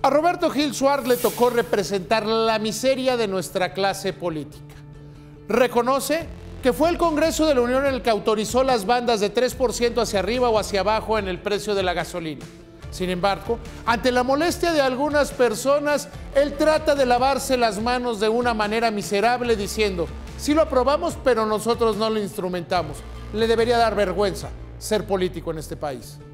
A Roberto Gil Suárez le tocó representar la miseria de nuestra clase política. Reconoce que fue el Congreso de la Unión el que autorizó las bandas de 3% hacia arriba o hacia abajo en el precio de la gasolina. Sin embargo, ante la molestia de algunas personas, él trata de lavarse las manos de una manera miserable diciendo: sí lo aprobamos, pero nosotros no lo instrumentamos. Le debería dar vergüenza ser político en este país.